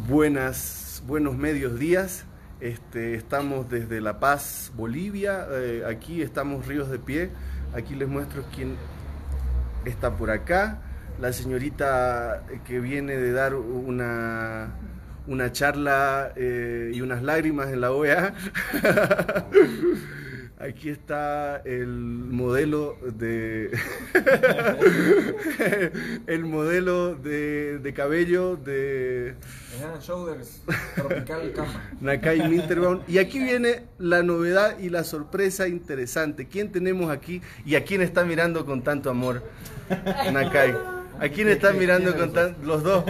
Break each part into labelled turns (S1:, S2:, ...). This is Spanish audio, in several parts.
S1: Buenos medios días. Estamos desde La Paz, Bolivia. Aquí estamos ríos de pie. Aquí les muestro quién está por acá. La señorita que viene de dar una charla y unas lágrimas en la OEA. Aquí está el modelo de el modelo de cabello de
S2: Shoulders Tropical Cama
S1: Nakai Minterbaum. Y aquí viene la novedad y la sorpresa interesante. ¿Quién tenemos aquí y a quién está mirando con tanto amor, Nakai? ¿A quién está mirando con tanto? Los dos.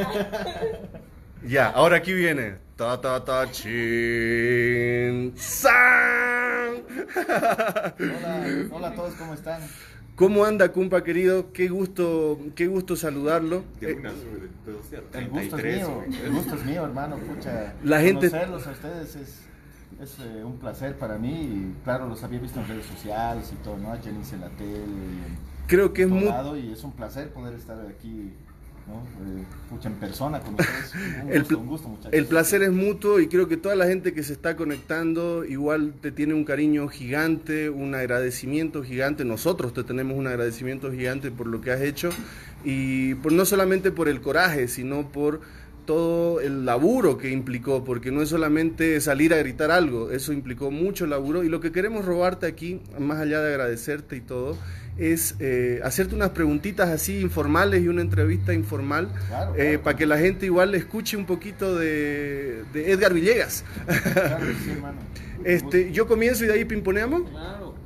S1: Ya, ahora aquí viene. Ta ta ta chin san.
S3: Hola a todos, ¿cómo están?
S1: ¿Cómo anda, compa querido? Qué gusto saludarlo.
S3: El gusto es mío, hermano. Pucha,
S1: la gente...
S3: conocerlos a ustedes es un placer para mí. Y claro, los había visto en redes sociales y todo, ¿no? A Jenny en la tele.
S1: Creo que es muy...
S3: Y es un placer poder estar aquí, ¿no? Pucha, en persona con ustedes. Un gusto, muchachos.
S1: El placer es mutuo y creo que toda la gente que se está conectando igual te tiene un cariño gigante, un agradecimiento gigante. Nosotros te tenemos un agradecimiento gigante por lo que has hecho y no solamente por el coraje, sino por todo el laburo que implicó, porque no es solamente salir a gritar algo, eso implicó mucho laburo. Y lo que queremos robarte aquí, más allá de agradecerte y todo, es hacerte unas preguntitas así informales y una entrevista informal, claro, para que la gente igual escuche un poquito de Edgar Villegas.
S3: Claro, sí, hermano.
S1: Yo comienzo y de ahí pimponeamos.
S2: Claro.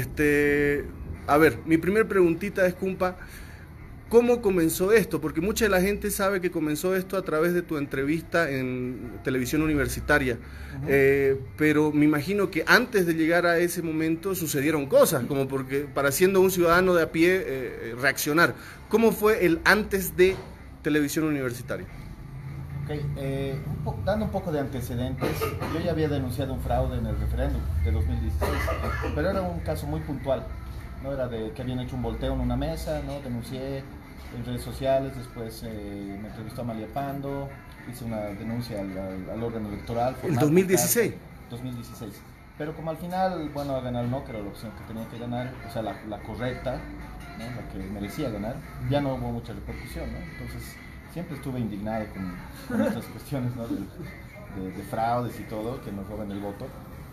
S1: A ver, mi primer preguntita es, compa, ¿cómo comenzó esto? Porque mucha de la gente sabe que comenzó esto a través de tu entrevista en televisión universitaria. Pero me imagino que antes de llegar a ese momento sucedieron cosas, como porque para siendo un ciudadano de a pie reaccionar. ¿Cómo fue el antes de televisión universitaria?
S3: Okay, dando un poco de antecedentes, yo ya había denunciado un fraude en el referéndum de 2016, pero era un caso muy puntual. No era de que habían hecho un volteo en una mesa, ¿no? Denuncié en redes sociales, después me entrevistó Amalia Pando, hice una denuncia al órgano electoral.
S1: ¿El 2016?
S3: 2016. Pero como al final, bueno, ganar no, que era la opción que tenía que ganar, o sea, la correcta, ¿no? La que merecía ganar, ya no hubo mucha repercusión, ¿no? Entonces, siempre estuve indignado con estas cuestiones, ¿no? de fraudes y todo, que nos roben el voto.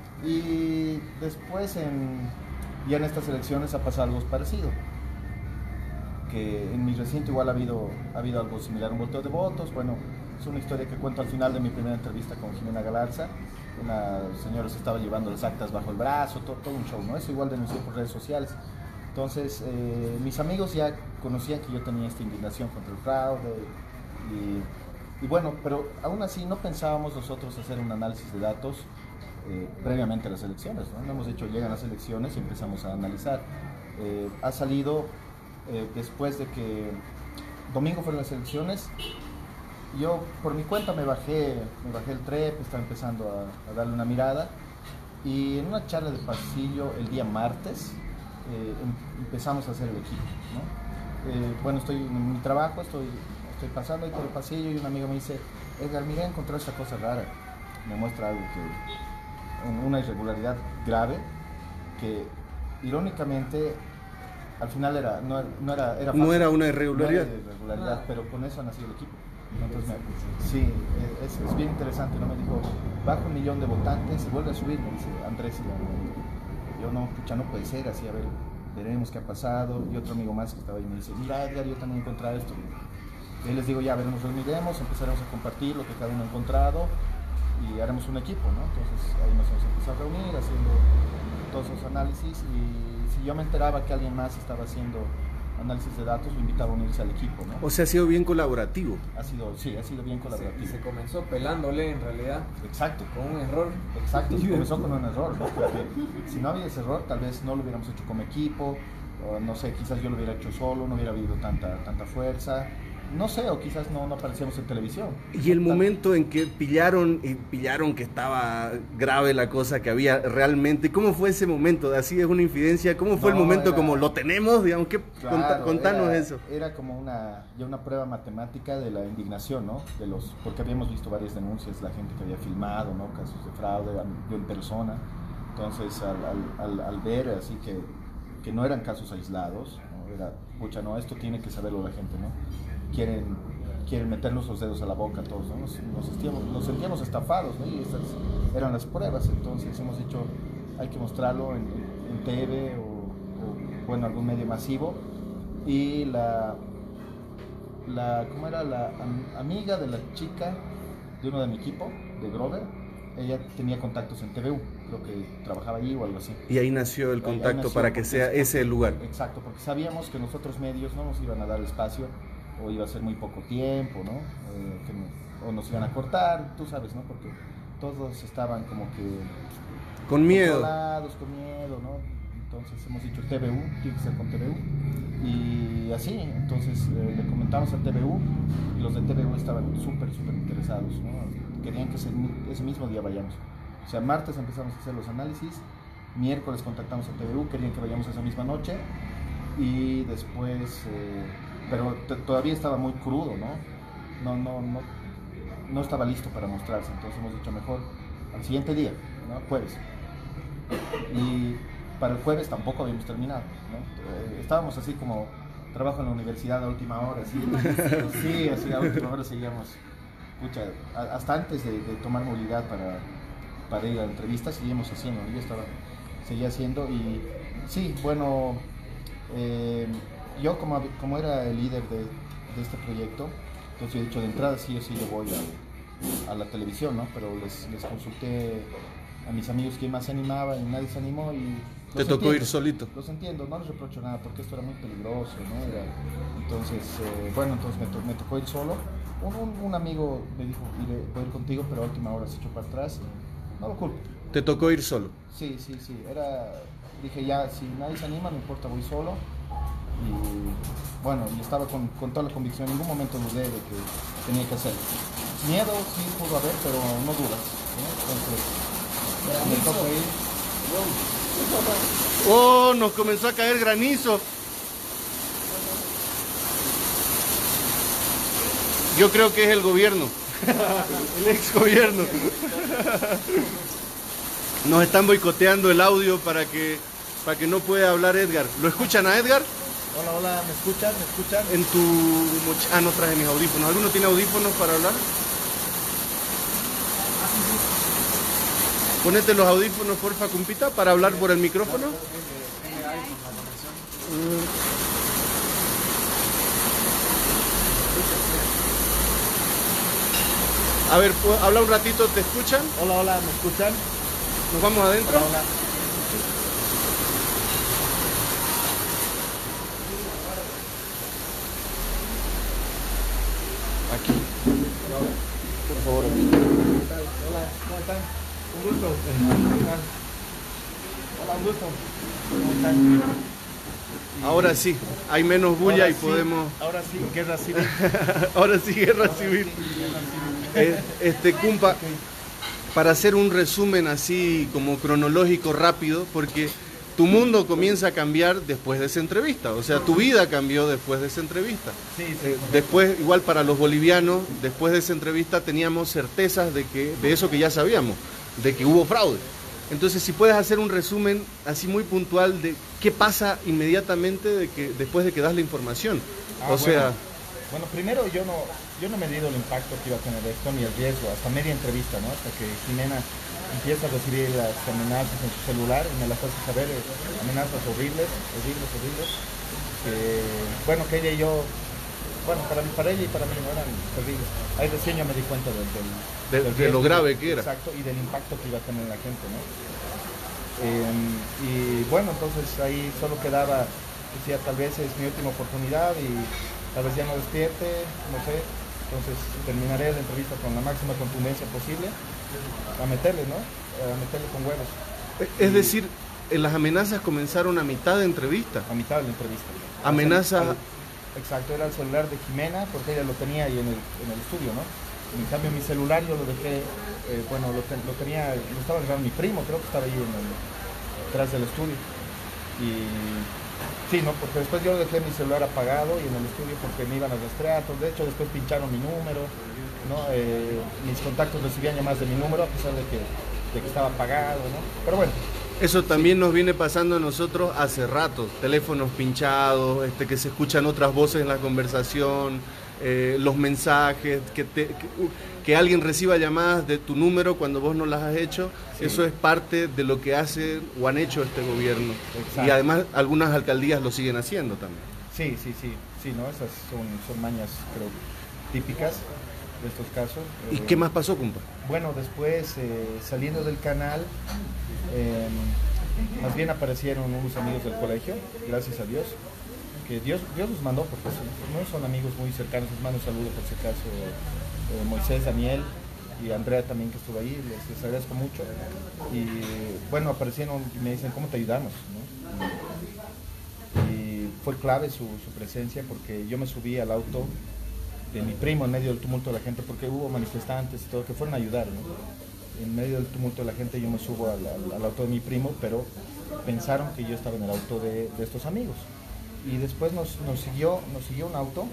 S3: Y después ya en estas elecciones ha pasado algo parecido, que en mi recinto igual ha habido algo similar, un volteo de votos. Bueno, es una historia que cuento al final de mi primera entrevista con Jimena Galarza. Una señora se estaba llevando las actas bajo el brazo, todo un show, ¿no? Eso igual denuncié por redes sociales. Entonces, mis amigos ya conocían que yo tenía esta indignación contra el fraude y bueno, pero aún así no pensábamos nosotros hacer un análisis de datos previamente a las elecciones, ¿no? No hemos dicho, llegan las elecciones y empezamos a analizar. Ha salido después de que domingo fueron las elecciones. Yo por mi cuenta me bajé el trep, estaba empezando a darle una mirada y en una charla de pasillo el día martes empezamos a hacer el equipo, ¿no? Bueno, estoy en mi trabajo, estoy pasando ahí por el pasillo y un amigo me dice: Edgar, mira, encontré esta cosa rara. Me muestra algo una irregularidad grave que irónicamente al final no era fácil.
S1: No era una irregularidad.
S3: No era irregularidad, pero con eso ha nacido el equipo. Entonces, sí, es bien interesante, ¿no? Me dijo, bajo 1 millón de votantes y vuelve a subir, me dice Andrés. Y yo, no, pucha, no puede ser así, a ver, veremos qué ha pasado. Y otro amigo más que estaba ahí me dice: mira, Edgar, yo también encontré esto. Y les digo, ya, a ver, nos reuniremos, empezaremos a compartir lo que cada uno ha encontrado y haremos un equipo, ¿no? Entonces ahí nos hemos empezado a reunir haciendo todos esos análisis, y si yo me enteraba que alguien más estaba haciendo análisis de datos, lo invitaba a unirse al equipo, ¿no?
S1: O sea, ha sido bien colaborativo.
S3: Ha sido bien colaborativo.
S2: Y se comenzó pelándole en realidad.
S3: Exacto.
S2: Con un error.
S3: Exacto, comenzó con un error, ¿no? Porque si no había ese error, tal vez no lo hubiéramos hecho como equipo, o no sé, quizás yo lo hubiera hecho solo, no hubiera habido tanta fuerza. no sé, o quizás no aparecíamos en televisión.
S1: Y el momento en que pillaron que estaba grave la cosa, que había realmente, ¿cómo fue ese momento? Así es una infidencia, ¿cómo fue el momento como lo tenemos? Digamos,
S3: Claro,
S1: contanos eso.
S3: Era como ya una prueba matemática de la indignación, ¿no? Porque habíamos visto varias denuncias, la gente que había filmado, ¿no? Casos de fraude, yo en persona. Entonces, al ver así que no eran casos aislados, ¿no? Era, pucha, no, esto tiene que saberlo la gente, ¿no? Quieren meternos los dedos a la boca a todos, ¿no? Nos sentíamos estafados, ¿no? Y esas eran las pruebas. Entonces hemos dicho, hay que mostrarlo en TV o bueno, algún medio masivo. Y ¿cómo era? La amiga de la chica de uno de mi equipo, de Grover, ella tenía contactos en TVU, creo que trabajaba allí o algo así.
S1: Y ahí nació el contacto
S3: nació
S1: para que sea ese el lugar.
S3: Exacto, porque sabíamos que los otros medios no nos iban a dar espacio, o iba a ser muy poco tiempo, ¿no? O nos iban a cortar, tú sabes, ¿no? Porque todos estaban como que
S1: con miedo,
S3: con miedo, ¿no? Entonces hemos dicho TVU, tiene que ser con TVU. Y así, entonces le comentamos a TVU y los de TVU estaban súper interesados, ¿no? Querían que ese mismo día vayamos. O sea, martes empezamos a hacer los análisis, miércoles contactamos a TVU, querían que vayamos esa misma noche y después, pero todavía estaba muy crudo, ¿no? No estaba listo para mostrarse, entonces hemos dicho mejor al siguiente día, ¿no? Jueves. Y para el jueves tampoco habíamos terminado, ¿no? Estábamos así como trabajo en la universidad a última hora, así, sí, así a última hora seguíamos, pucha, hasta antes de tomar movilidad para ir a la entrevista seguíamos haciendo, yo seguía haciendo y sí, bueno, yo como era el líder de este proyecto, entonces yo he dicho de entrada sí o sí yo voy a la televisión, ¿no? Pero les consulté a mis amigos quién más se animaba y nadie se animó y
S1: te tocó ir solito.
S3: Los entiendo, no les reprocho nada porque esto era muy peligroso, ¿no? Entonces, bueno, entonces me tocó ir solo. Un amigo me dijo, voy a ir contigo, pero a última hora se echó para atrás. No lo culpo.
S1: ¿Te tocó ir solo?
S3: Sí. Dije ya, si nadie se anima, no importa, voy solo. Y bueno, y estaba con toda la convicción, en ningún momento dudé de que tenía que hacerlo. Miedo sí pudo haber, pero no dudas, ¿no? Entonces, me tocó ir.
S1: ¡Oh! Nos comenzó a caer granizo. Yo creo que es el gobierno. El ex gobierno. Nos están boicoteando el audio para que no pueda hablar Edgar. ¿Lo escuchan a Edgar?
S3: Hola, ¿me escuchan?
S1: En tu mochila. No traje mis audífonos. ¿Alguno tiene audífonos para hablar? Ponete los audífonos, porfa, compita, para hablar por el micrófono. A ver, habla un ratito, ¿te escuchan?
S3: Hola, ¿me escuchan?
S1: ¿Nos vamos adentro?
S3: Hola.
S1: Aquí. Por favor.
S3: Hola, ¿cómo están? Un gusto. Hola, un gusto. ¿Cómo están?
S1: Ahora sí, hay menos bulla y podemos...
S3: Ahora sí, guerra civil.
S1: Ahora sí, guerra civil. Cumpa, para hacer un resumen así como cronológico rápido, porque tu mundo comienza a cambiar después de esa entrevista, o sea, tu vida cambió después de esa entrevista.
S3: Sí,
S1: después, igual para los bolivianos, después de esa entrevista teníamos certezas de eso que ya sabíamos, de que hubo fraude. Entonces, si puedes hacer un resumen así muy puntual de qué pasa inmediatamente después de que das la información.
S3: Bueno, primero yo no me he medido el impacto que iba a tener esto ni el riesgo, hasta media entrevista, ¿no? Hasta que Jimena empieza a recibir las amenazas en su celular y me las hace saber, amenazas horribles. Que ella y yo, bueno, para ella y para mí no eran terribles. Ahí recién yo me di cuenta
S1: de lo grave que era.
S3: Exacto, y del impacto que iba a tener en la gente, ¿no? Y bueno, entonces ahí solo quedaba, decía, tal vez es mi última oportunidad y tal vez ya no despierte, no sé. Entonces terminaré la entrevista con la máxima contundencia posible, a meterle, ¿no? A meterle con huevos.
S1: Es decir, las amenazas comenzaron a mitad de entrevista.
S3: A mitad de la entrevista.
S1: Amenazas
S3: Exacto, era el celular de Jimena, porque ella lo tenía ahí en el estudio, ¿no? En cambio mi celular yo lo dejé, bueno, lo tenía, lo estaba dejando mi primo, creo que estaba ahí detrás del estudio. Y sí, ¿no? Porque después yo dejé mi celular apagado y en el estudio porque me iban a rastrear, de hecho después pincharon mi número, ¿no? Mis contactos recibían llamadas de mi número a pesar de que estaba apagado, ¿no? Pero bueno.
S1: Eso también nos viene pasando a nosotros hace rato, teléfonos pinchados, que se escuchan otras voces en la conversación, los mensajes, que alguien reciba llamadas de tu número cuando vos no las has hecho, sí. Eso es parte de lo que hace o han hecho este gobierno. Exacto. Y además algunas alcaldías lo siguen haciendo también.
S3: Sí, ¿no? Esas son mañas, creo, típicas de estos casos.
S1: ¿Y qué más pasó, compa?
S3: Bueno, después, saliendo del canal, más bien aparecieron unos amigos del colegio, gracias a Dios, que Dios los mandó, porque no son amigos muy cercanos. Les mando un saludo por si acaso, Moisés, Daniel y Andrea también, que estuvo ahí, les agradezco mucho. Y bueno, aparecieron y me dicen, ¿cómo te ayudamos?, ¿no? Y fue clave su presencia, porque yo me subí al auto de mi primo en medio del tumulto de la gente, porque hubo manifestantes y todo que fueron a ayudar, ¿no? En medio del tumulto de la gente yo me subo al auto de mi primo, pero pensaron que yo estaba en el auto de estos amigos. Y después nos siguió un auto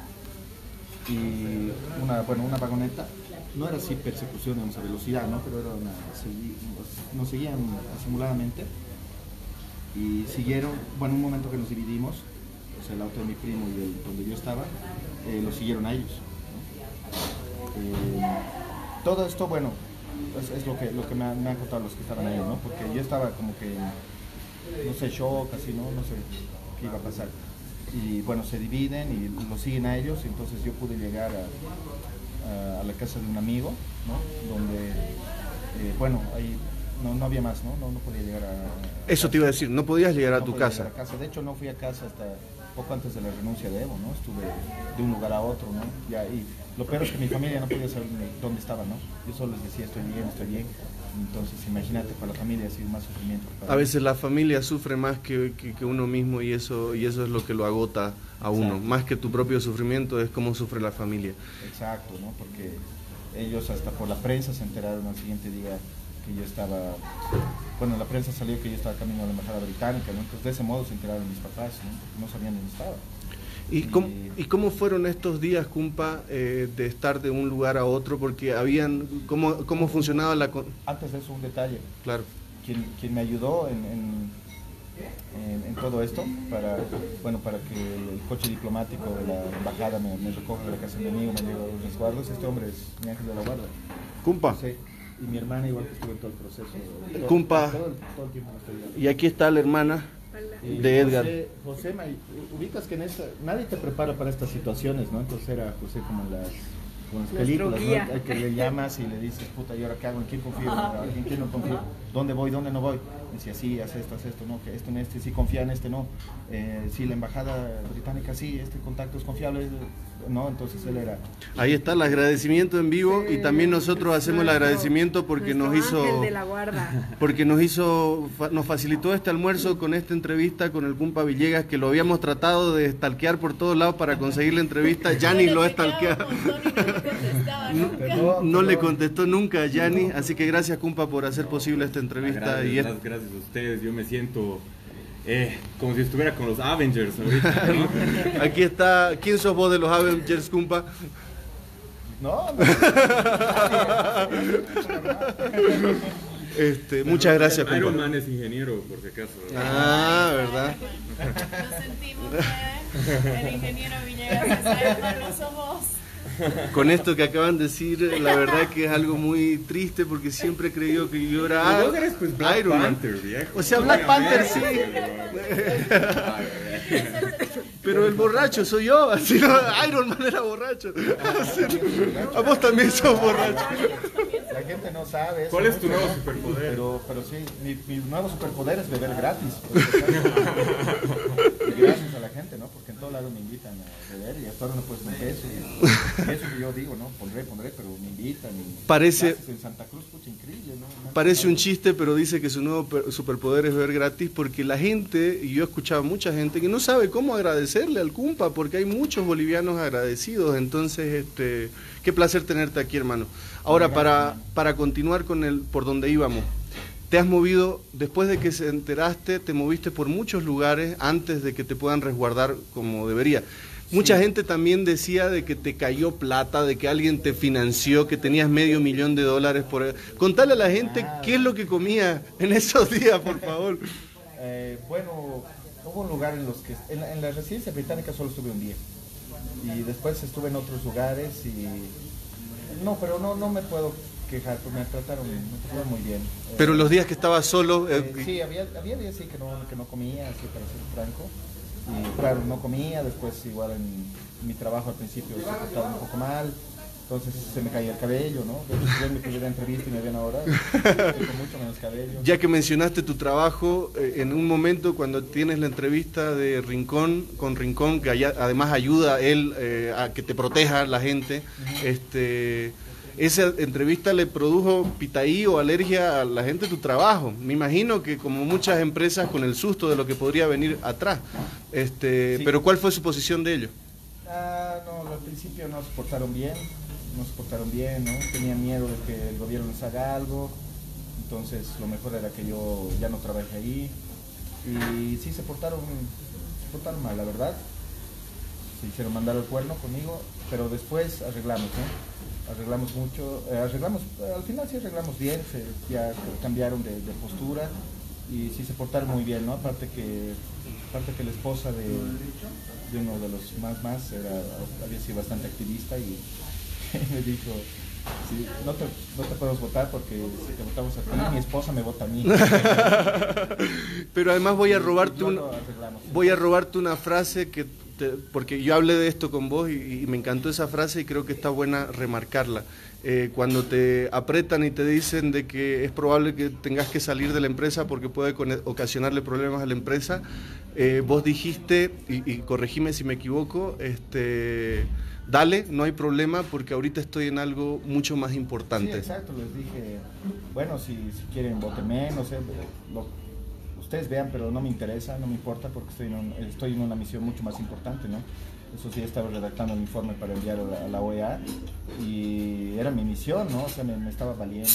S3: y una vagoneta. No era así persecución, digamos, a velocidad, ¿no? Pero era nos seguían simuladamente y siguieron, bueno, un momento que nos dividimos, o sea, el auto de mi primo y el donde yo estaba, lo siguieron a ellos, ¿no? Todo esto, bueno, es lo que me han contado los que estaban ahí, ¿no? Porque yo estaba como que, no sé, shock, así, ¿no? No sé qué iba a pasar. Y bueno, se dividen y lo siguen a ellos, entonces yo pude llegar a la casa de un amigo, ¿no? Donde, bueno, ahí no había más, ¿no? No podía llegar a
S1: Eso
S3: casa.
S1: te iba a decir, no podías llegar a tu casa.
S3: De hecho, no fui a casa hasta poco antes de la renuncia de Evo, ¿no? Estuve de un lugar a otro, ¿no? Y lo peor es que mi familia no podía saber dónde estaba, ¿no? Yo solo les decía, estoy bien. Entonces, imagínate, para la familia ha sido más sufrimiento.
S1: A veces la familia sufre más que uno mismo, y eso es lo que lo agota a uno.
S3: Exacto.
S1: Más que tu propio sufrimiento es cómo sufre la familia.
S3: Exacto, ¿no? Porque ellos hasta por la prensa se enteraron al siguiente día que yo estaba, bueno, la prensa salió que yo estaba camino a la embajada británica, ¿no? Entonces de ese modo se enteraron mis papás, ¿no? No sabían dónde estaba.
S1: ¿Y cómo fueron estos días, compa, de estar de un lugar a otro? Porque ¿cómo funcionaba la...
S3: Antes de eso, un detalle.
S1: Claro.
S3: Quien me ayudó en todo esto, para que el coche diplomático de la embajada me recoja de la casa de mi amigo, me lleve a los resguardos, este hombre es mi ángel de la guarda.
S1: Compa.
S3: Sí. Y mi hermana igual que estuvo en todo el proceso.
S1: Compa.
S3: Todo el tiempo me estoy ayudando.
S1: Y aquí está la hermana de Edgar.
S3: José, ubicas que nadie te prepara para estas situaciones, ¿no? Entonces era José como en las películas, ¿no? Al que le llamas y le dices, puta, ¿y ahora qué hago? ¿En quién confío? ¿En quién no confío? ¿Dónde voy? ¿Dónde no voy? Me decía, sí, haz esto, no, que esto en este, sí, confía en este, no. Sí, la embajada británica, sí, este contacto es confiable, no, entonces él era...
S1: Ahí está el agradecimiento en vivo, sí, y también nosotros hacemos el agradecimiento porque nos hizo...
S4: de la guarda.
S1: Porque nos facilitó este almuerzo con esta entrevista con el compa Villegas, que lo habíamos tratado de stalkear por todos lados para conseguir la entrevista. Yanni lo ha stalkeado. No le contestó nunca a Yanni, así que gracias, compa, por hacer posible esta entrevista.
S5: Gracias a ustedes, yo me siento como si estuviera con los Avengers ahorita, ¿no?
S1: Aquí está, ¿quién sos vos de los Avengers, compa?
S3: No.
S1: Muchas gracias, compa.
S5: Iron Man es ingeniero, por si acaso.
S1: Ah, ¿verdad?
S6: Nos sentimos bien. El ingeniero Villegas no somos.
S1: Con esto que acaban de decir, la verdad que es algo muy triste, porque siempre creyó que yo era
S5: vos eres, pues, Black
S1: Iron Man.
S5: Panther, viejo.
S1: O sea, Black Panther sí. Pero el borracho soy yo, así no, Iron Man era borracho. A vos también sos borracho.
S3: La gente no sabe eso.
S5: ¿Cuál es tu
S3: mucho,
S5: nuevo
S3: ¿no?
S5: superpoder?
S3: Pero sí, mi nuevo superpoder es beber gratis. Gracias a la gente, ¿no? Porque todo lado me invitan a beber y hasta ahora no puedes un peso. Eso que yo digo, ¿no? Pondré, pero me invitan. Y
S1: Parece,
S3: en Santa Cruz, pucha, increíble, ¿no?
S1: parece un chiste, pero dice que su nuevo superpoder es beber gratis porque la gente, y yo he escuchado a mucha gente que no sabe cómo agradecerle al Cumpa, porque hay muchos bolivianos agradecidos. Entonces, qué placer tenerte aquí, hermano. Ahora, para continuar con por donde íbamos. Te has movido, después de que se enteraste, te moviste por muchos lugares antes de que te puedan resguardar como debería. Mucha gente también decía de que te cayó plata, de que alguien te financió, que tenías $500,000 por... Contale a la gente qué es lo que comía en esos días, por favor.
S3: Bueno, hubo un lugar en los que... En la residencia británica solo estuve un día. Y después estuve en otros lugares y... No, pero no me puedo quejar, porque me trataron muy bien.
S1: Pero los días que estabas solo...
S3: Sí, había días sí que no comía, así para ser franco. Y claro, no comía, después igual en mi trabajo al principio se portaba un poco mal, entonces se me caía el cabello, ¿no? Después mi primera entrevista y me ven ahora, estoy con mucho menos cabello.
S1: Ya que mencionaste tu trabajo, en un momento cuando tienes la entrevista de Rincón, con Rincón, que además ayuda a él a que te proteja la gente, esa entrevista le produjo pitaí o alergia a la gente de tu trabajo. Me imagino que como muchas empresas con el susto de lo que podría venir atrás. Sí. Pero ¿cuál fue su posición de ello?
S3: No, al principio no se portaron bien, ¿no? Tenían miedo de que el gobierno les haga algo, entonces lo mejor era que yo ya no trabajé ahí. Y sí, se portaron mal, la verdad. Se hicieron mandar al cuerno conmigo, pero después arreglamos, ¿no? Arreglamos mucho, al final sí arreglamos bien, ya cambiaron de postura y sí se portaron muy bien, ¿no? Aparte que la esposa de uno de los más había sido bastante activista y me dijo, sí, no te podemos votar porque si te votamos a ti, mi esposa me vota a mí.
S1: Pero además voy a robarte una frase porque yo hablé de esto con vos y me encantó esa frase y creo que está buena remarcarla. Cuando te apretan y te dicen de que es probable que tengas que salir de la empresa porque puede ocasionarle problemas a la empresa, vos dijiste, y corregime si me equivoco, dale, no hay problema porque ahorita estoy en algo mucho más importante.
S3: Sí, exacto, les dije, bueno, si quieren votenme, no sé, ustedes vean, pero no me interesa, no me importa porque estoy en una misión mucho más importante, ¿no? Eso sí, estaba redactando un informe para enviar a la OEA y era mi misión, ¿no? O sea, me estaba valiendo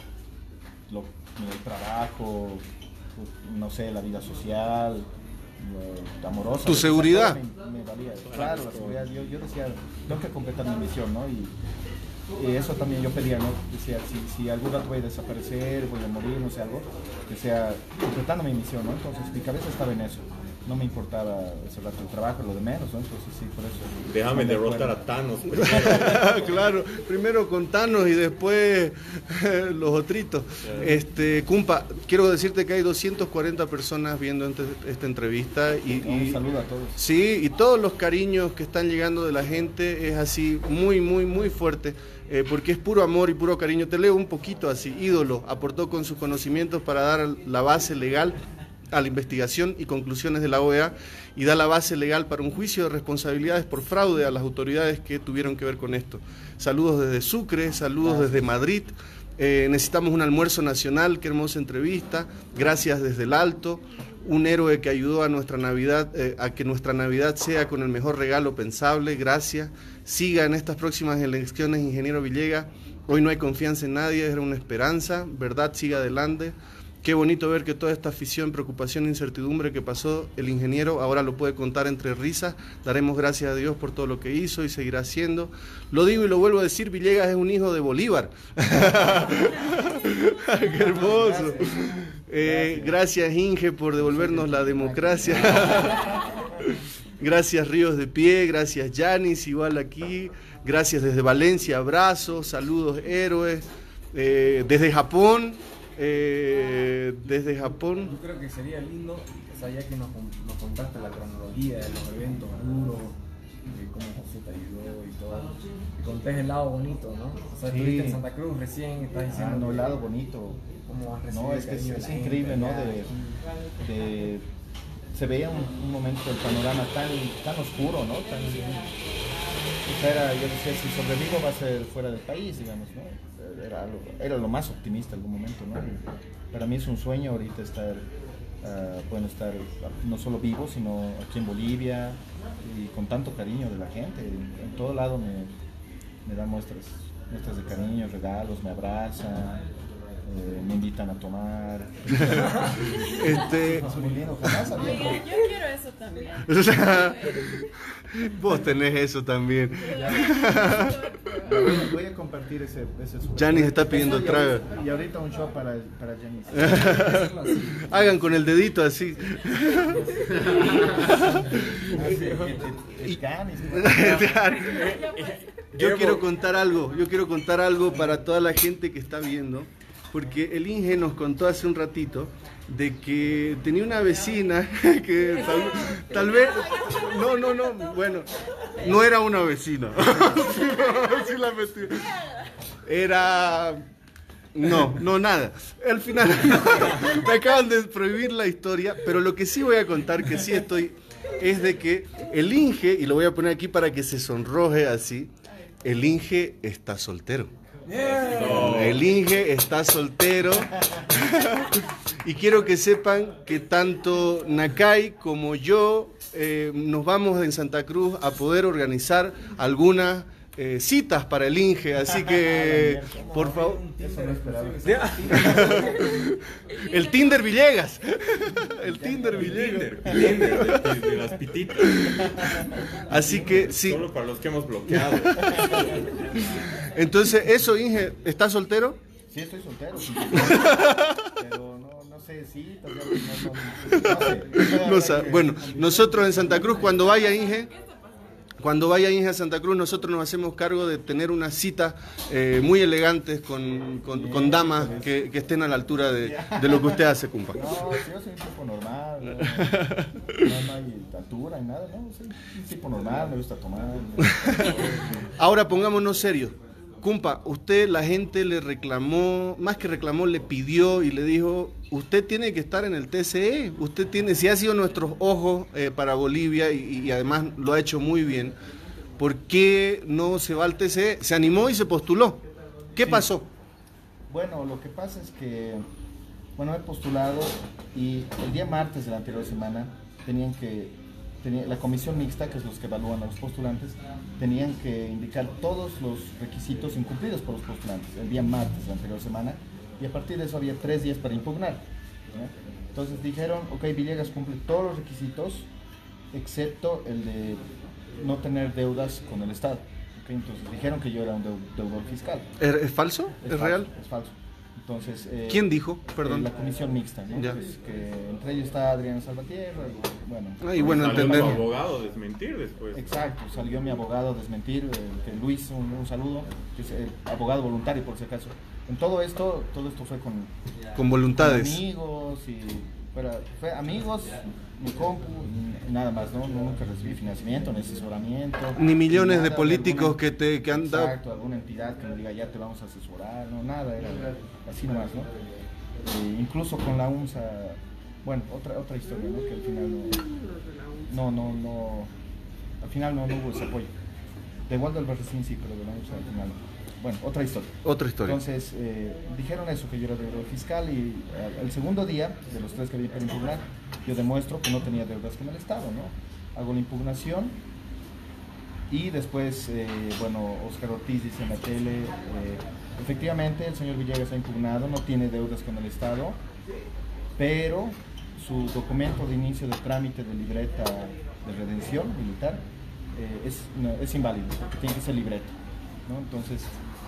S3: el trabajo, no sé, la vida social, amorosa.
S1: ¿Tu seguridad?
S3: Me valía, claro, la seguridad. Yo decía, tengo que completar mi misión, ¿no? Y eso también yo pedía, ¿no? Decía, si algún rato voy a desaparecer, voy a morir, no sé, algo, que sea completando mi misión, ¿no? Entonces mi cabeza estaba en eso. No me importaba ese rato el trabajo, lo de menos, ¿no? Entonces sí, por eso.
S5: Déjame derrotar a Thanos.
S1: Claro, primero con Thanos y después los otritos. Cumpa, quiero decirte que hay 240 personas viendo esta entrevista
S3: Un saludo a todos.
S1: Sí, y todos los cariños que están llegando de la gente es así muy, muy, muy fuerte. Porque es puro amor y puro cariño. Te leo un poquito así. Ídolo aportó con sus conocimientos para dar la base legal a la investigación y conclusiones de la OEA y da la base legal para un juicio de responsabilidades por fraude a las autoridades que tuvieron que ver con esto. Saludos desde Sucre, saludos desde Madrid. Necesitamos un almuerzo nacional, qué hermosa entrevista. Gracias desde el Alto. Un héroe que ayudó a nuestra Navidad, a que nuestra Navidad sea con el mejor regalo pensable. Gracias. Siga en estas próximas elecciones, ingeniero Villegas. Hoy no hay confianza en nadie, era una esperanza. Verdad, siga adelante. Qué bonito ver que toda esta afición, preocupación e incertidumbre que pasó el ingeniero ahora lo puede contar entre risas. Daremos gracias a Dios por todo lo que hizo y seguirá haciendo. Lo digo y lo vuelvo a decir, Villegas es un hijo de Bolívar. ¡Qué hermoso! Gracias, Inge, por devolvernos la democracia. Gracias, Ríos de Pie. Gracias, Yanis, igual aquí. Gracias desde Valencia, abrazos, saludos, héroes. Desde Japón.
S2: Yo creo que sería lindo, o sea, ya que nos contaste la cronología de los eventos duros, de cómo José te ayudó y todo, que contés el lado bonito, ¿no? O sea, estuviste en Santa Cruz recién, estás diciendo...
S3: no, el lado bonito.
S2: ¿Cómo has recibido?
S3: No, es que es increíble, ¿no? se veía un momento del panorama tan oscuro, ¿no? O sea, yo decía, si sobrevivo va a ser fuera del país, digamos, ¿no? Era lo más optimista en algún momento, ¿no? Para mí es un sueño ahorita pueden estar no solo vivos, sino aquí en Bolivia y con tanto cariño de la gente. En todo lado me dan muestras de cariño, regalos, me abrazan, me invitan a tomar. Es muy lindo, jamás había.
S6: Oiga, yo quiero eso también.
S1: Vos tenés eso también.
S3: Voy a compartir ese
S1: Janis está pidiendo trago.
S3: Y ahorita un show para Janis.
S1: Hagan con el dedito así. Yo quiero contar algo para toda la gente que está viendo, porque el Inge nos contó hace un ratito de que tenía una vecina que tal vez bueno, no era una vecina. Sí la metí. Era nada. Al final me acaban de prohibir la historia, pero lo que sí voy a contar, que sí es de que el Inge, y lo voy a poner aquí para que se sonroje así, el Inge está soltero. El Inge está soltero. Y quiero que sepan que tanto Nakai como yo nos vamos en Santa Cruz a poder organizar algunas citas para el Inge, así que por favor.
S3: Eso no esperaba.
S1: El Tinder Villegas. El Tinder Villegas.
S5: Tinder de las pititas.
S1: Así que sí.
S5: Solo para los que hemos bloqueado.
S1: Entonces, eso, Inge, ¿estás soltero?
S3: Sí, estoy soltero. Sí. Pero no sé si.
S1: No sé. Bueno, nosotros en Santa Cruz, cuando vaya Inge a Santa Cruz, nosotros nos hacemos cargo de tener unas citas muy elegantes con damas que estén a la altura de lo que usted hace, compa.
S3: No, yo soy un tipo normal, no hay altura ni nada, no, soy un tipo normal, me gusta tomar.
S1: Ahora pongámonos serios. Compa, usted, la gente le reclamó, más que reclamó, le pidió y le dijo, usted tiene que estar en el TCE, usted tiene, si ha sido nuestros ojos para Bolivia y además lo ha hecho muy bien, ¿por qué no se va al TCE? Se animó y se postuló. ¿Qué pasó?
S3: Bueno, lo que pasa es que, he postulado y el día martes de la anterior semana la comisión mixta, que es los que evalúan a los postulantes, tenían que indicar todos los requisitos incumplidos por los postulantes el día martes de la anterior semana, y a partir de eso había 3 días para impugnar, ¿no? Entonces dijeron, ok, Villegas cumple todos los requisitos excepto el de no tener deudas con el Estado. ¿Okay? Entonces dijeron que yo era un deudor fiscal.
S1: ¿Es falso? ¿Es real?
S3: Es falso. Entonces,
S1: ¿quién dijo? Perdón.
S3: La comisión mixta, ¿no? Pues, que entre ellos está Adrián Salvatierra y bueno.
S1: Entender.
S5: Salió tu abogado a desmentir después.
S3: Exacto, salió mi abogado a desmentir, que Luis, un saludo, que es abogado voluntario por si acaso. En todo esto fue
S1: con voluntades.
S3: Con amigos fue amigos, mi compu, y nada más, ¿no? Nunca recibí financiamiento, ni asesoramiento.
S1: Ni millones
S3: nada,
S1: de políticos que han dado.
S3: Exacto, alguna entidad que me diga ya te vamos a asesorar, no, nada, era así nomás, ¿no? Incluso con la UNSA, bueno, otra historia, ¿no? Que al final al final no hubo ese apoyo. De igual del Berresín sí, pero de la UNSA al final no. Bueno, otra historia. Entonces, dijeron eso, que yo era deudor fiscal, y el segundo día, de los 3 que había para impugnar, yo demuestro que no tenía deudas con el Estado, ¿no? Hago la impugnación y después, Óscar Ortiz dice en la tele, efectivamente el señor Villegas ha impugnado, no tiene deudas con el Estado, pero su documento de inicio de trámite de libreta de redención militar es inválido, porque tiene que ser libreta, ¿no? Entonces,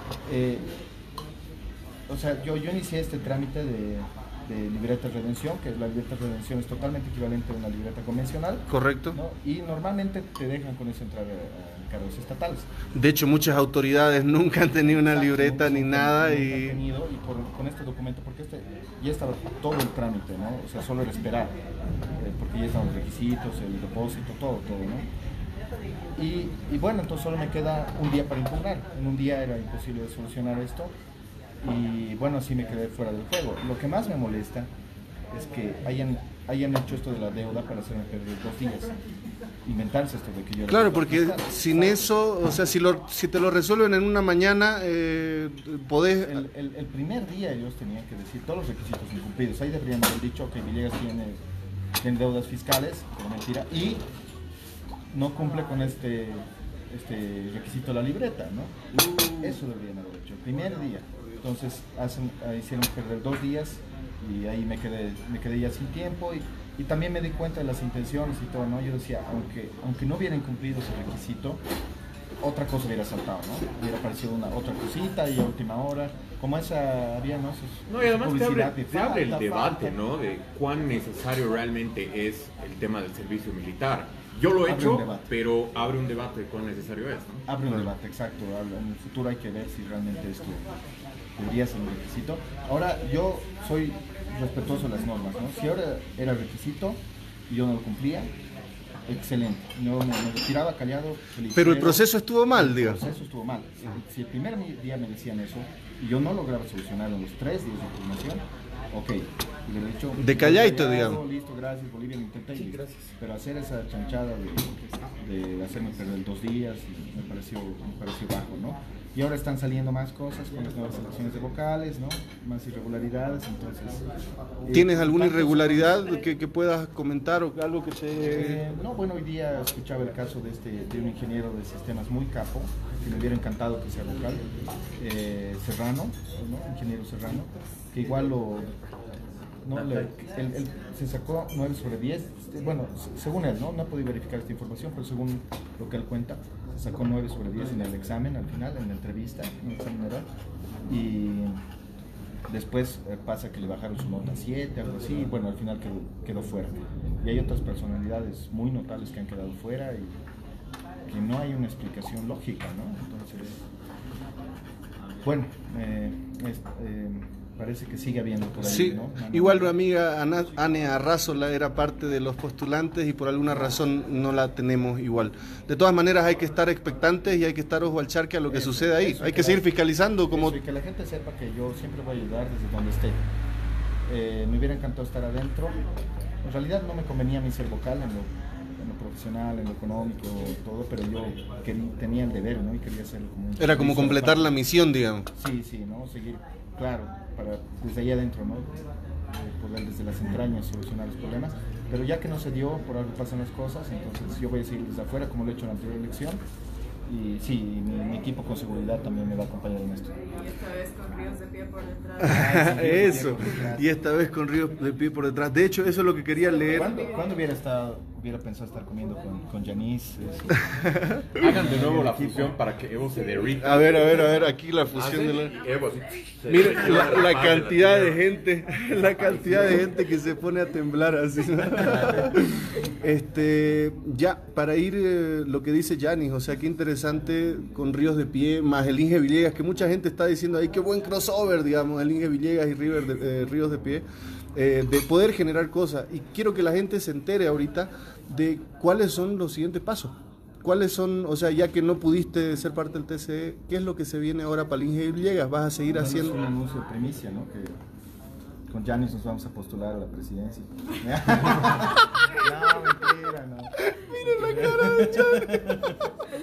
S3: yo inicié este trámite de libreta de redención, que la libreta de redención es totalmente equivalente a una libreta convencional.
S1: Correcto.
S3: ¿No? Y normalmente te dejan con eso entrar a cargos estatales.
S1: De hecho, muchas autoridades nunca han tenido una libreta ni nada.
S3: Nunca han tenido, y con este documento, porque ya estaba todo el trámite, ¿no? O sea, solo era esperar, porque ya estaban los requisitos, el depósito, todo, ¿no? Y bueno, entonces solo me queda un día para impugnar. En un día era imposible solucionar esto, y bueno, así me quedé fuera del juego. Lo que más me molesta es que hayan hayan hecho esto de la deuda para hacerme perder 2 días. Inventarse esto de que yo...
S1: Claro, porque sin eso, o sea, si te lo resuelven en una mañana, podés...
S3: El primer día ellos tenían que decir todos los requisitos incumplidos. Ahí deberían haber dicho que Villegas tiene deudas fiscales, pero mentira, y no cumple con este requisito de la libreta, ¿no? Eso deberían haber hecho el primer día. Entonces hicieron perder 2 días y ahí me quedé ya sin tiempo y también me di cuenta de las intenciones y todo, ¿no? Yo decía, aunque no hubieran cumplido ese requisito, otra cosa hubiera saltado, ¿no? Hubiera aparecido otra cosita y a última hora, como esa había, ¿no?
S5: No, y además te abre el
S3: falta,
S5: debate, ¿no? De cuán necesario realmente es el tema del servicio militar. Yo lo he hecho, pero abre un debate de cuán necesario es, ¿no?
S3: Abre un debate, exacto. En el futuro hay que ver si realmente esto debería ser un requisito. Ahora, yo soy respetuoso de las normas, ¿no? Si ahora era requisito y yo no lo cumplía, excelente. Yo me retiraba callado, feliz.
S1: Pero el proceso estuvo mal, digamos.
S3: El proceso estuvo mal. Si el primer día me decían eso y yo no lograba solucionarlo en los 3 días de impugnación, ok, y le he dicho...
S1: De calladito, digamos.
S3: Listo, gracias, Bolivia, lo intenté. Sí, gracias. Pero hacer esa chanchada de hacerme perder 2 días me pareció bajo, ¿no? Y ahora están saliendo más cosas con las nuevas elecciones de vocales, ¿no? Más irregularidades, entonces...
S1: ¿Tienes alguna irregularidad que puedas comentar o algo que te...?
S3: No, bueno, hoy día escuchaba el caso de un ingeniero de sistemas muy capo, que me hubiera encantado que sea vocal, Serrano, ¿no? Ingeniero Serrano, que igual él se sacó 9 sobre 10, bueno, según él, no he podido verificar esta información, pero según lo que él cuenta, se sacó 9 sobre 10 en el examen, al final, en la entrevista, en el examen oral, y después pasa que le bajaron su nota 7, algo así, y bueno, al final quedó fuera. Y hay otras personalidades muy notables que han quedado fuera y que no hay una explicación lógica, ¿no? Entonces, bueno, parece que sigue habiendo por ahí,
S1: sí,
S3: ¿no?
S1: Igual mi amiga Ane Arrazola era parte de los postulantes y por alguna razón no la tenemos igual. De todas maneras hay que estar expectantes y hay que estar ojo al charque a lo que sucede ahí. Hay que seguir fiscalizando como...
S3: Y que la gente sepa que yo siempre voy a ayudar desde donde esté. Me hubiera encantado estar adentro. En realidad no me convenía a mí ser vocal en lo profesional, en lo económico, todo, pero yo tenía el deber, ¿no? Y quería hacerlo como un...
S1: Era como completar la misión, digamos.
S3: Sí, ¿no? Seguir, claro, para desde ahí adentro, ¿no? Poder desde las entrañas solucionar los problemas, pero ya que no se dio, por algo pasan las cosas, entonces yo voy a seguir desde afuera como lo he hecho en la anterior elección y sí, mi equipo con seguridad también me va a acompañar en esto.
S6: Y esta vez con ríos de pie por detrás.
S1: Eso, y esta vez con ríos de pie por detrás. De hecho, eso es lo que quería leer.
S3: ¿Cuándo hubiera pensado estar comiendo con Yanis?
S5: Hagan de nuevo la fusión para que Evo se derrita.
S1: A ver, aquí la fusión de la...
S5: Evo, sí.
S1: Miren la cantidad de gente que se pone a temblar así. Ya, para ir lo que dice Yanis, o sea, qué interesante con Ríos de Pie, más el Inge Villegas, que mucha gente está diciendo ahí, qué buen crossover, digamos, el Inge Villegas y Ríos de Pie, de poder generar cosas. Y quiero que la gente se entere ahorita de cuáles son los siguientes pasos. ¿Cuáles son, o sea, ya que no pudiste ser parte del TCE, qué es lo que se viene ahora para el Inge Villegas? ¿Vas a seguir haciendo...?
S3: Es un anuncio de primicia, ¿no? Que con Yanis nos vamos a postular a la presidencia. No, mentira, no.
S1: Miren la cara de Yanis.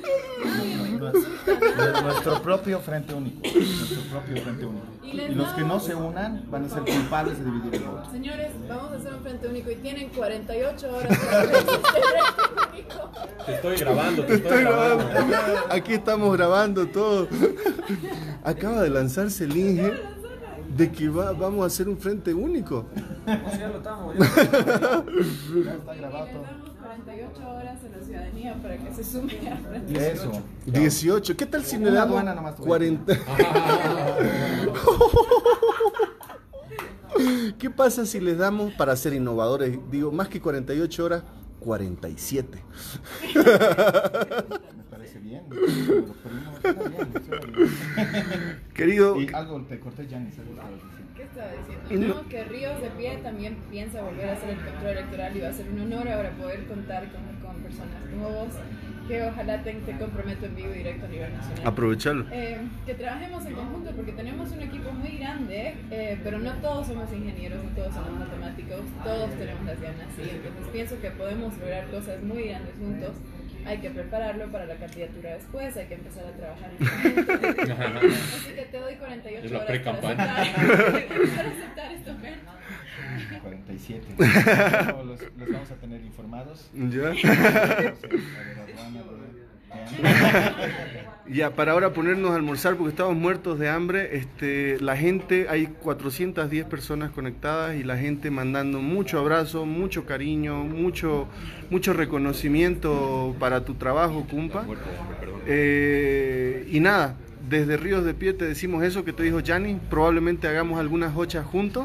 S3: Nuestro propio frente único. Y los que no se unan van a ser culpables de dividir el voto.
S6: Señores, vamos a hacer un frente único y tienen 48 horas para hacer este frente único.
S5: Te estoy grabando.
S1: Aquí estamos grabando todo. Acaba de lanzarse el Inge de que vamos a hacer un frente único.
S2: Ya lo estamos.
S3: Ya está grabado
S6: Y les
S3: todo.
S6: damos 48 horas a la ciudadanía para que se sume al frente.
S3: Eso.
S1: 18. ¿Qué tal si le
S3: Una
S1: damos
S3: aduana nomás tuve.
S1: 40? ¿Qué pasa si les damos, para ser innovadores, digo, más que 48 horas, 47?
S3: Me parece bien.
S1: Querido,
S3: Y algo te corté, Yanis.
S6: ¿Qué estaba diciendo? No, que Ríos de Pie también piensa volver a hacer el control electoral y va a ser un honor ahora poder contar con personas como vos que ojalá te comprometo en vivo y directo a nivel nacional.
S1: Aprovecharlo.
S6: Que trabajemos en conjunto porque tenemos un equipo muy grande, pero no todos somos ingenieros, no todos somos matemáticos, todos tenemos las ganas, ¿sí? Entonces pienso que podemos lograr cosas muy grandes juntos. Hay que prepararlo para la candidatura después, hay que empezar a trabajar en conjunto. Así que te doy 48
S5: es la
S6: horas
S5: pre-campaña.
S6: para aceptar esta oferta.
S3: 47. No, los vamos a tener informados.
S1: ¿Ya? Ya, para ahora ponernos a almorzar porque estamos muertos de hambre. La gente, hay 410 personas conectadas y la gente mandando mucho abrazo, mucho cariño, mucho reconocimiento para tu trabajo, Cumpa. Y nada, desde Ríos de Pie te decimos eso que te dijo Gianni, probablemente hagamos algunas hochas juntos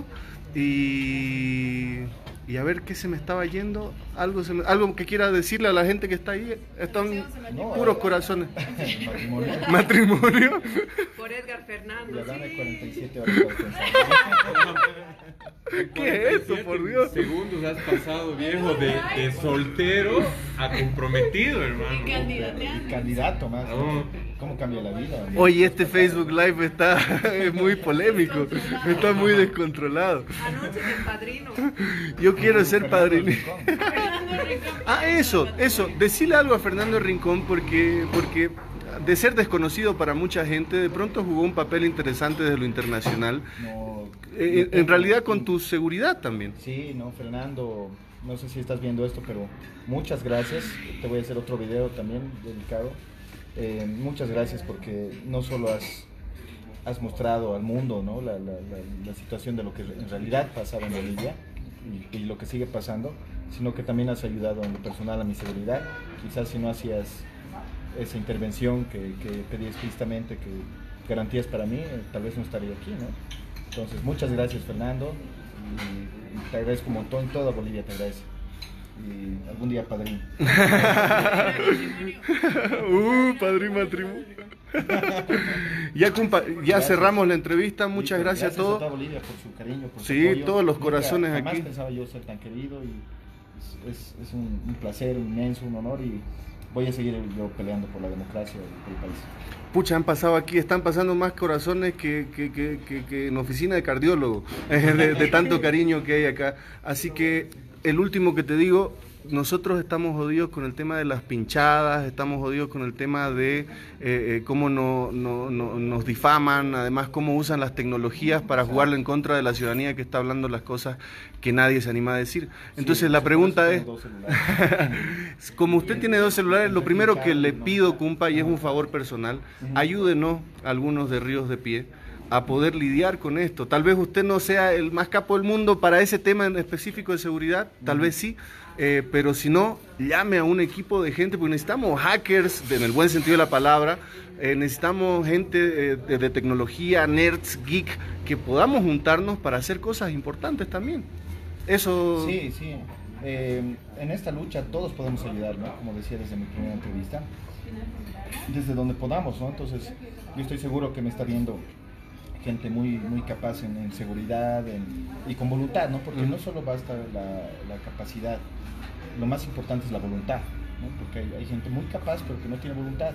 S1: y a ver qué se me estaba yendo, algo que quiera decirle a la gente que está ahí, están puros corazones. Matrimonio.
S4: Por Edgar Fernando.
S3: Ya dame
S4: Sí.
S3: 47 horas para pensar.
S1: ¿Qué es eso, por Dios?
S5: Segundos has pasado, viejo, de soltero a comprometido, hermano.
S6: Y candidateando.
S3: Candidato más.
S5: No.
S3: ¿Cómo cambia la vida?
S1: Oye, este Facebook Live es muy polémico, está muy descontrolado.
S4: Anoche del padrino.
S1: Yo quiero ser padrino.
S6: Fernando Rincón.
S1: Ah, eso, decirle algo a Fernando Rincón porque de ser desconocido para mucha gente, de pronto jugó un papel interesante desde lo internacional,
S3: No,
S1: en realidad con tu seguridad también.
S3: Sí, no, Fernando, no sé si estás viendo esto, pero muchas gracias. Te voy a hacer otro video también dedicado. Muchas gracias porque no solo has mostrado al mundo, ¿no? la situación de lo que en realidad pasaba en Bolivia y lo que sigue pasando, sino que también has ayudado en lo personal a mi seguridad. Quizás si no hacías esa intervención que pedí explícitamente, que garantías para mí, tal vez no estaría aquí, ¿no? Entonces, muchas gracias, Fernando, y te agradezco un montón, toda Bolivia te agradece. Y algún día padrino.
S1: Padrino matrimonio. Ya, compa, ya cerramos la entrevista, muchas gracias a todos.
S3: Gracias a toda Bolivia por su cariño, por su
S1: Sí,
S3: apoyo.
S1: todos los corazones
S3: jamás
S1: aquí.
S3: pensaba yo ser tan querido y es un placer inmenso, un honor, y voy a seguir yo peleando por la democracia y por el país.
S1: Pucha, están pasando más corazones que en oficina de cardiólogo, de tanto cariño que hay acá. Así que el último que te digo, nosotros estamos jodidos con el tema de las pinchadas, estamos jodidos con el tema de cómo nos difaman, además cómo usan las tecnologías para jugarle en contra de la ciudadanía que está hablando las cosas que nadie se anima a decir. Entonces
S3: Sí,
S1: la pregunta es,
S3: tengo 2 celulares.
S1: como usted tiene 2 celulares, lo primero que le pido, Cumpa, y es un favor personal, ayúdenos, algunos de Ríos de Pie, a poder lidiar con esto. Tal vez usted no sea el más capo del mundo para ese tema en específico de seguridad, tal vez sí, pero si no, llame a un equipo de gente, porque necesitamos hackers, en el buen sentido de la palabra, necesitamos gente de tecnología, nerds, geek, que podamos juntarnos para hacer cosas importantes también. Eso...
S3: Sí, sí. En esta lucha todos podemos ayudar, ¿no? Como decía desde mi primera entrevista, desde donde podamos, ¿no? Entonces, yo estoy seguro que me está viendo gente muy capaz en seguridad y con voluntad, ¿no? Porque no solo basta la capacidad, lo más importante es la voluntad, ¿no? Porque hay gente muy capaz pero que no tiene voluntad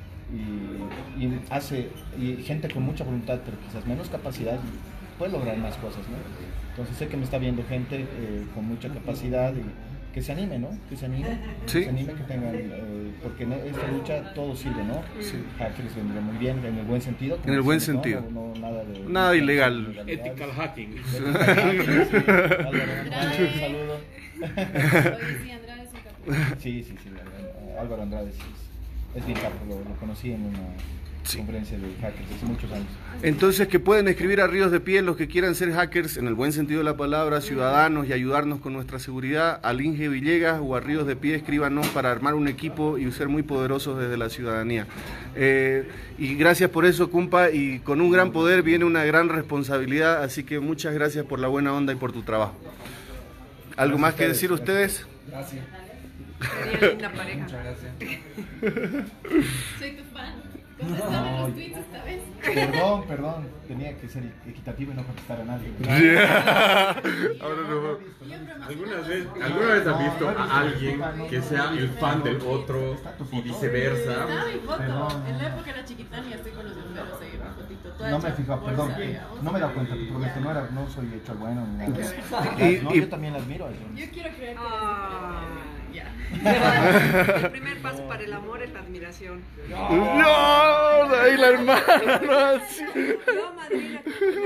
S3: y gente con mucha voluntad pero quizás menos capacidad puede lograr más cosas, ¿no? Entonces sé que me está viendo gente con mucha capacidad y que se anime, ¿no? Que se anime,
S1: Sí.
S3: que se anime, que tengan, porque en esta lucha todo sirve, ¿no?
S1: Sí.
S3: Hackers vendría muy bien, en el buen sentido.
S1: En el buen
S3: ¿no?
S1: sentido.
S3: No,
S1: Nada ilegal.
S5: Ethical hacking.
S3: Álvaro Andrade, un saludo.
S6: Oye, sí, Andrade es un capo.
S3: Sí, Álvaro Andrade es bien capo, lo conocí en una conferencia de hackers hace muchos años.
S1: Entonces, que pueden escribir a Ríos de Pie los que quieran ser hackers en el buen sentido de la palabra, ciudadanos, y ayudarnos con nuestra seguridad, al Inge Villegas o a Ríos de Pie, escríbanos para armar un equipo y ser muy poderosos desde la ciudadanía. Y gracias por eso, Cumpa, y con un gran poder viene una gran responsabilidad, así que muchas gracias por la buena onda y por tu trabajo. ¿Algo más que decir ustedes?
S2: Gracias.
S4: Sería linda pareja.
S2: Muchas gracias.
S6: Soy tu fan. ¿Dónde estaban los tweets esta vez?
S3: Perdón, tenía que ser equitativo y no contestar a nadie.
S1: Ahora no.
S5: ¿Alguna vez has visto a alguien que sea el fan del otro y viceversa?
S6: Estaba mi foto. En la época era chiquitania, estoy con los bomberos ahí, una fotito toda
S3: No me he
S6: hecha
S3: fijado,
S6: bolsa,
S3: perdón,
S6: digamos.
S3: no me he dado cuenta, te prometo, no soy hecho el bueno ni nada. No, yo también la admiro.
S6: Yo quiero creer que ya.
S4: El primer paso para el amor es la admiración.
S1: No, ahí la hermana, no así.
S4: Yo, madrina.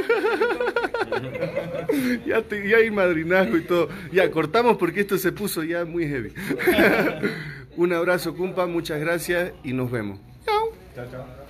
S1: Ya hay madrinazgo y todo. Ya, cortamos porque esto se puso ya muy heavy. Un abrazo, cumpa, muchas gracias y nos vemos. Chao.
S3: Chao, chao.